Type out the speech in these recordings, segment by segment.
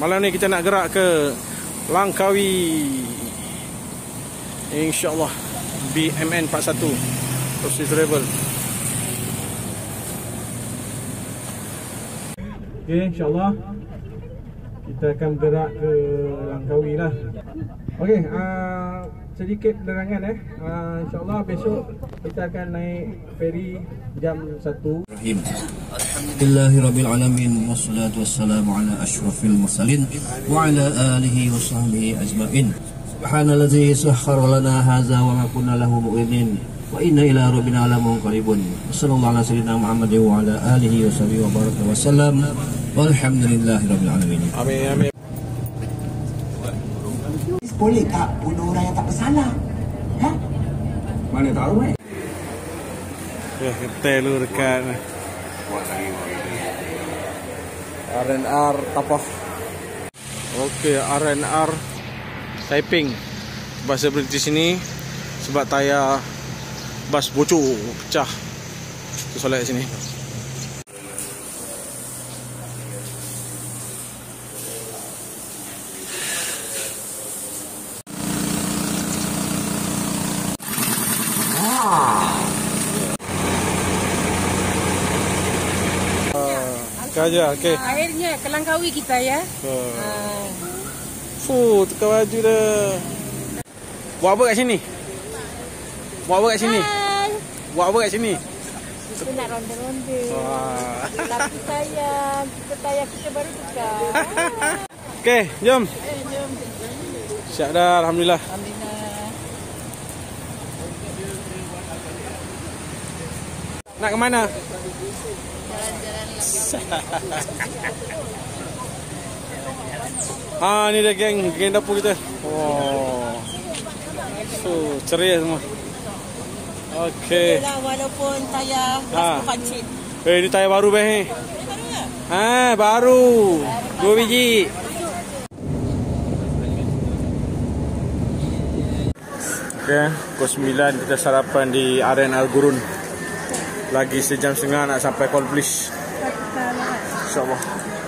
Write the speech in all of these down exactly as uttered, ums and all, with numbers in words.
Malam ni kita nak gerak ke Langkawi, InsyaAllah B M N empat satu Tosi Travel. Okay, InsyaAllah kita akan bergerak ke Langkawi lah. Okay, uh, sedikit penerangan eh. uh, InsyaAllah besok kita akan naik feri jam satu. Alhamdulillahirrabbilalamin. Wassalatu wassalamu ala ashrafil mursalin wa ala alihi wa sahbihi ajma'in. Subhanallazi sakhkhara lana hadza wa ma kunna lahu muqrinin wa inna ila rabbina lamunqalibun. Sallallahu ala sayyidina Muhammad wa ala alihi wa sahbihi wa baraka wa sallam. Walhamdulillahirabbil alamin. Amin amin. Boleh tak bunuh orang yang tak bersalah? Ha? Mana tahu eh? Ya, kita lu dekat R and R Tapah. Okey, R and R Taiping. Bahasa berhenti sini sebab tayar bas bocor, pecah. Tu solat kat sini. Aja, okey. Akhirnya ke Langkawi kita ya. Oh. Uh. Fuh, tukar baju dah. Buat apa kat sini? Buat apa kat sini? Hai. Buat apa kat sini? Kita nak ronda-ronda. Wah. Tapi sayang, kita tayar kita baru tukar. Okey, jom. Eh, jom. Siap dah, alhamdulillah. Alhamdulillah. Nak ke mana? Ha, ni dia geng, geng dapur kita. Oh. So, ceria semua. Okey. Yalah, walaupun tayar Ha. pancit. Eh, ni tayar baru beh. Baru ke? Ha, baru. Dua biji. Okey, pukul sembilan kita sarapan di R and R Gurun. Lagi sejam setengah nak sampai Kolblish. InsyaAllah.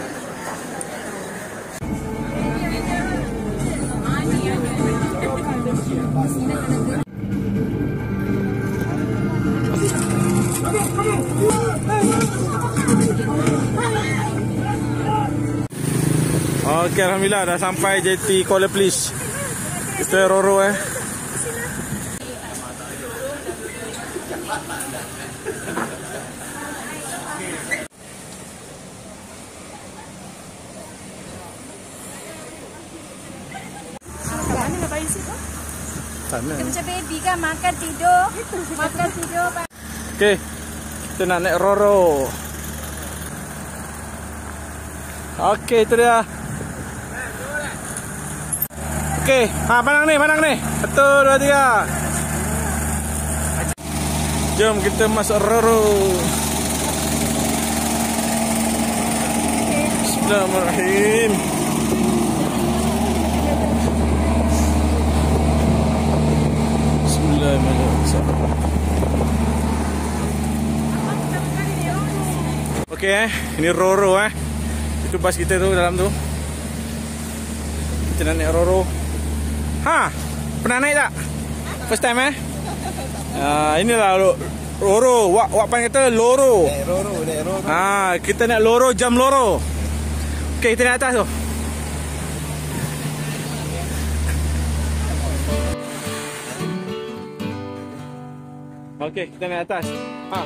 Okey, alhamdulillah dah sampai J T Kuala Please. Kita Roro eh. Sana. Macam baby kan, makan tidur. Makan tidur. Okey. Kita nak naik Roro. Okey, itu dia. Okey, ha pandang ni, pandang ni. Satu, dua, tiga. Jom kita masuk Roro. Bismillahirrahmanirrahim. Okey eh, ini Roro eh. Itu bas kita tu dalam tu. Kita nak naik Roro. Ha, pernah naik tak? First time eh? Ah, inilah Roro. Wak wak pan kata loro. Naik Roro, naik Roro. Ha, kita nak loro jam loro. Okey, kita naik atas tu. Okey, kita naik atas. Ha.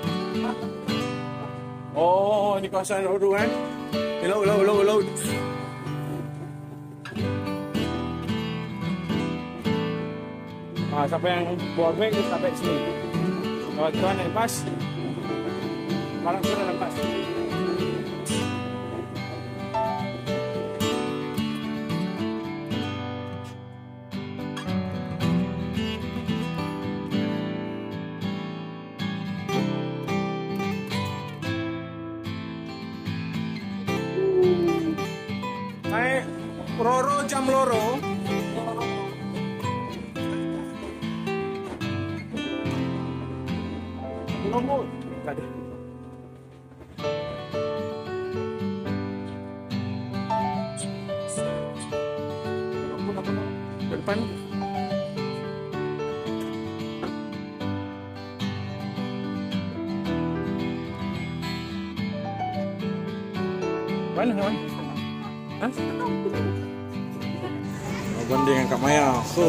Oh, ni kawasan Roro kan? Hello, hello, hello, hello. Ah, siapa yang buat break, dia sampai sini. Kalau tuan naik bas, barang tu dalam bas. Roro jam loro. Nomor. Tadi. mana? Yang mana? Hah? Oh, banding dengan Kak Maya. So.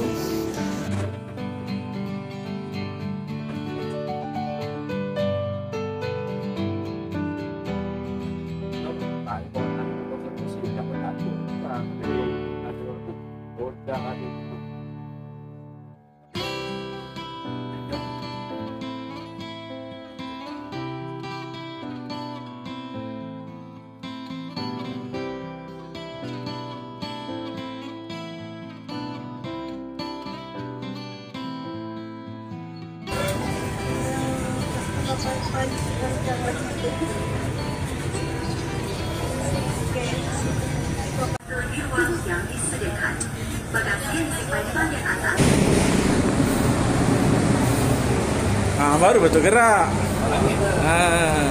Ah, baru betul gerak. Ah.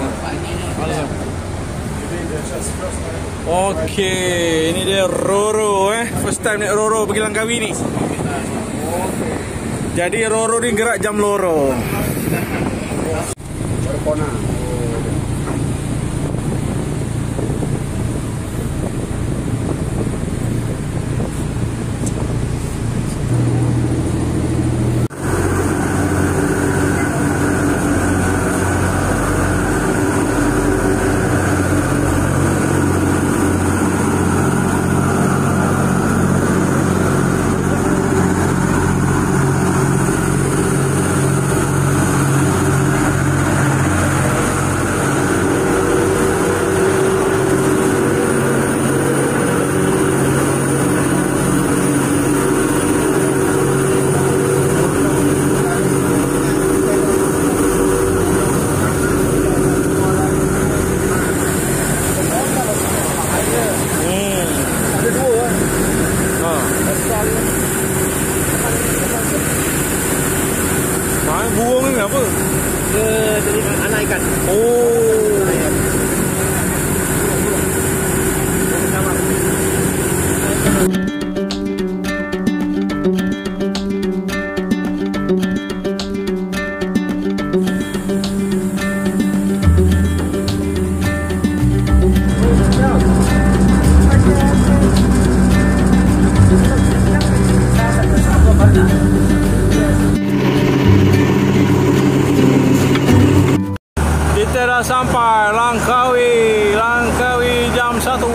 Okey, ini dia Roro eh. First time naik Roro pergi Langkawi ni. Jadi Roro ni gerak jam loro. Berkona. Buang ni apa? Dia jadi anak ikan. Oh. Kita dah sampai Langkawi, Langkawi jam satu.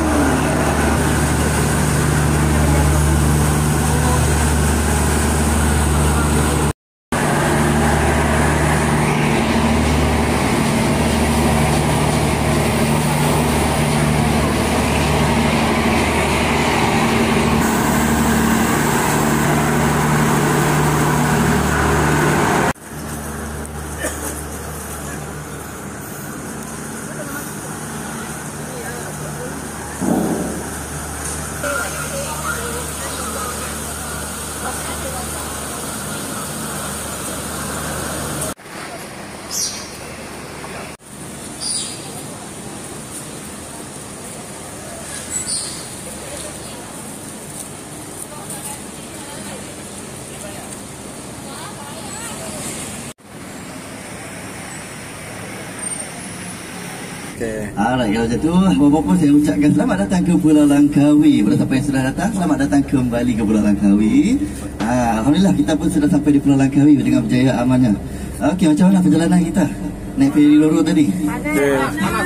Okay. Alright, kalau macam tu, Bapak-Bapak saya ucapkan selamat datang ke Pulau Langkawi. Pada siapa yang sudah datang, selamat datang kembali ke Pulau Langkawi. Ah, Alhamdulillah, kita pun sudah sampai di Pulau Langkawi dengan berjaya amannya. Okey, macam mana perjalanan kita? Naik feri Roro tadi? Okay.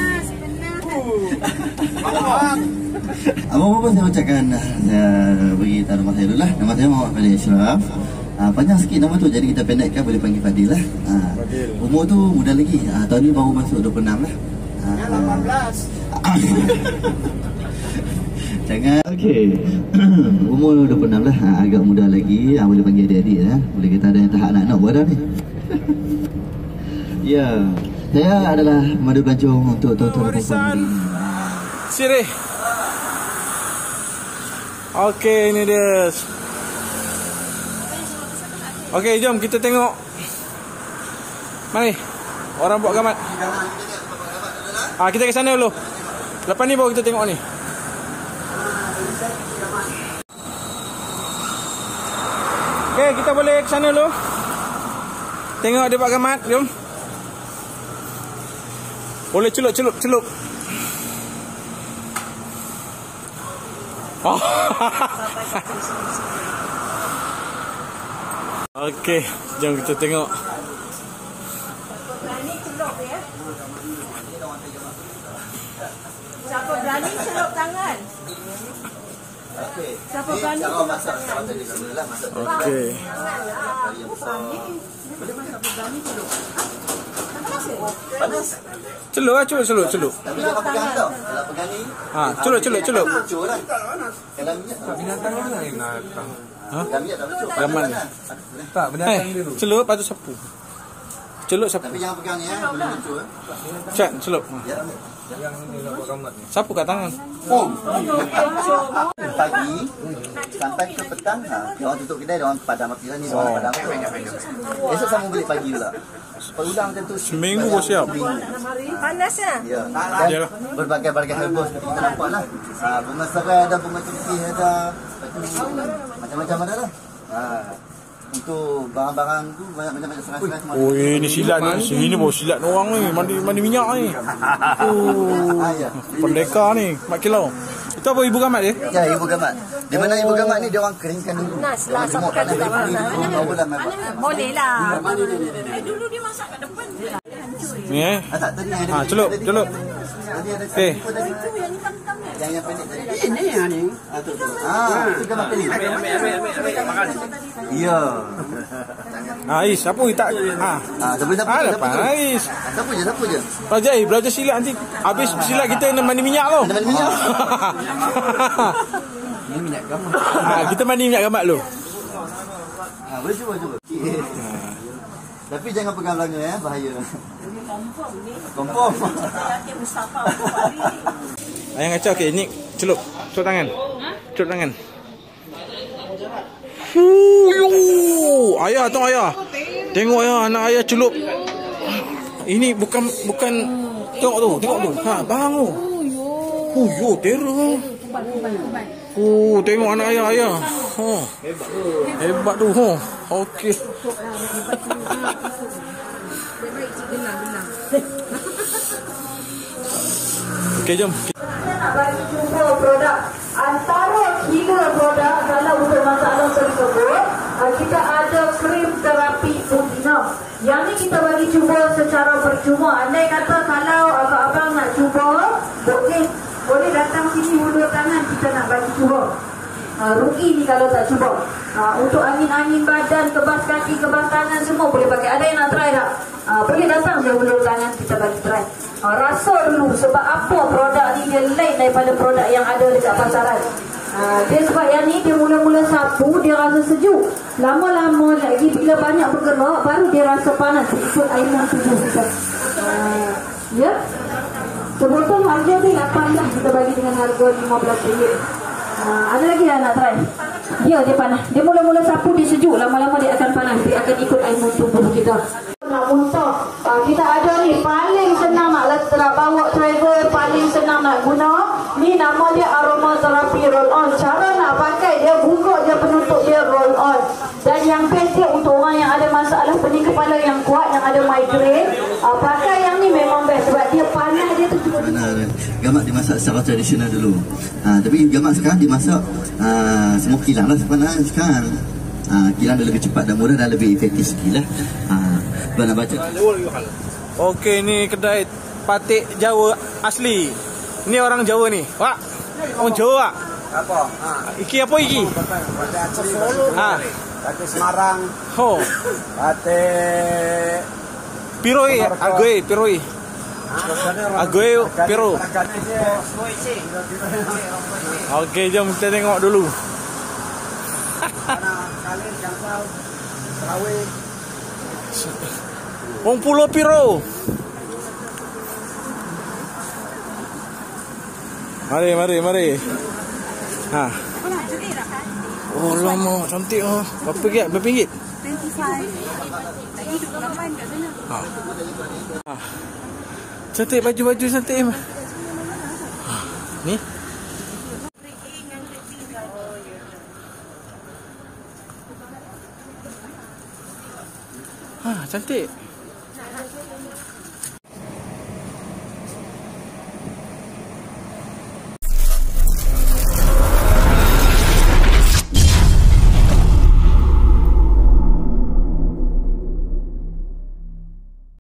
Bapak-Bapak saya ucapkan, saya bagi tahu nama saya dulu lah. Nama saya Muhammad Fadil Ashraf. Ah, panjang sikit nama tu, jadi kita pendekkan, boleh panggil Fadil lah. Ah, umur tu muda lagi. Ah, tahun ni baru masuk dua puluh enam lah. lapan belas. Jangan. Okey. Umur dua puluh enam lah, ha, agak muda lagi. Ha, boleh panggil adik-adik ya. Boleh kata ada yang tahap anak-anak buat dah ni. Ya. Saya adalah Madu Pelancong untuk tuan-tuan dan puan-puan hari ini. Sirih. Okey, ini dia. Okey, jom kita tengok. Mari. Orang buat gamat. Ah, kita ke sana dulu. Lepas ni baru kita tengok ni. Okey, kita boleh ke sana dulu. Tengok dia buat gamat, jom. Boleh celup-celup-celup. Oh. Okey, jom kita tengok. Berani celup ya. Siapa berani celup tangan? Okey. Siapa berani celup tangan? Okey. Aku berani. Siapa berani celup? Panas. Celup lah, celup, celup, celup. Tapi jangan pegang tau. Kalau pegang ni. Ha, celup, celup, celup. Lucu lah. Kalau minyak tak binatang mana yang nak. Ha? Minyak tak lucu. Gaman ni. Tak, binatang Eh, dulu. celup lepas tu sapu. Celup sapu. Tapi jangan pegang ni ya. Boleh lucu eh. Cak, celup. Ha. Ya, ambil. Yang ni nak buat gambar ni. Sapu kat tangan. Oh. Pagi sampai ke petang, ha, dia orang tutup kedai, dia orang padam api lah ni, dia orang padam. Esok sambung balik pagi pula. Perulang macam tu. Seminggu kau siap. Panasnya. Ya. Ya. Dan berbagai-bagai herbal seperti kita nampak lah. Ha, bunga serai ada, bunga cengkih ada, macam-macam ada lah. Ha. Untuk barang-barang tu banyak macam-macam serai-serai semua. Oh, ini silat ni. Sini bawa silat orang ni. Mandi mandi minyak ni. Oh. Ha, ya. Pendekar ni. Mak Kilau. Itu apa ibu gamat dia? Ya, ibu gamat. Di mana ibu gamat ni dia orang keringkan dulu. Nah, setelah sampaikan tu tak boleh lah. Dulu dia masak kat depan. Ni eh. Ah, tak, tadi ada. Ha, celup, celup. Tadi ada. Okey. Yang yang pendek tadi. Ini yang ni. Ah, tu. Ah, itu gamat pendek. Ambil, ambil, ambil, ambil, makan. Ya. Ha, Ais, sapu tak. Ha. Ah, tapi siapa? Ha, Siapa dapat tu? Ais. Siapa je, siapa je? Belajar, eh, belajar silat nanti. Habis silat kita kena mandi minyak tau. Kena mandi minyak. Ini minyak gambar. Ha, kita mandi minyak gamat dulu. Ah, boleh cuba, cuba. Tapi jangan pegang belanga ya, bahaya. Confirm. Ayang kacau, okey, ni celup. Celup tangan. Celup tangan. Fuyu. Ayah tu ayah. Tengok ayah, anak ayah celup. Ini bukan bukan tengok tu, tengok tu. Ha, bang tu. Fuyu, terror. Oh, tengok anak ayah ayah. Ha. Hebat tu. Ha. Okey. Okey, jom. Nak bagi jumpa produk antara tiga produk kalau untuk masalah tersebut, kita ada krim terapi Bugino. Yang ni kita bagi cuba secara percuma. Andai kata kalau abang-abang nak cuba, boleh boleh datang sini hulur tangan, kita nak bagi cuba. Ha, rugi ni kalau tak cuba. Ha, untuk angin-angin badan, kebas kaki, kebas tangan semua boleh pakai. Ada yang nak try tak? Ha, boleh datang dia hulur tangan, kita bagi try. Ha, rasa dulu sebab apa produk ni dia lain daripada produk yang ada dekat pasaran. Ha, dia sebab yang ni dia mula-mula sapu, dia rasa sejuk. Lama-lama lagi bila banyak bergerak, baru dia rasa panas. Ikut aiman tubuh kita. Ha, ya? Sebotol harga dia lapan lah. Kita bagi dengan harga lima belas ringgit. Ha, ada lagi yang nak try? Dia dia panas. Dia mula-mula sapu dia sejuk, lama-lama dia akan panas. Dia akan ikut aiman tubuh kita. Nak muntah. Ha, kita ada ni paling senang nak letak bawa travel, paling senang nak guna. Ni nama dia aromatherapy roll on. Cara nak pakai dia buka je penutup dia roll on. Dan yang best dia untuk orang yang ada masalah pening kepala yang kuat, yang ada migraine, ha, pakai yang ni memang best sebab dia panas dia tu. Benar. Gamak dimasak secara tradisional dulu. Ha, tapi gamak sekarang dimasak ha, semua kilang lah sebenarnya sekarang. Ha, kilang dia lebih cepat dan mudah dan lebih efektif sikit lah. Ha, nak baca. Okey, ni kedai patik Jawa asli. Ni orang Jawa ni. Wak. Orang Jawa. Apa? Ha. Iki apa iki? Batik asli Solo. Ha. Batik Semarang. Ho. Batik Piroi, agoy, piroi. Agoy, piro. Okey, jom kita tengok dulu. Kalir, Jangsau, Sarawak. Wong Pulau piro. Mari, mari, mari. Ha. Oh, lama, cantik oh. Berapa ringgit? Berapa ringgit? dua puluh lima. Lagi dua puluh lapan kat sana. Ha. Ha. Cantik baju-baju cantik. Ha. Ni. Ha, cantik.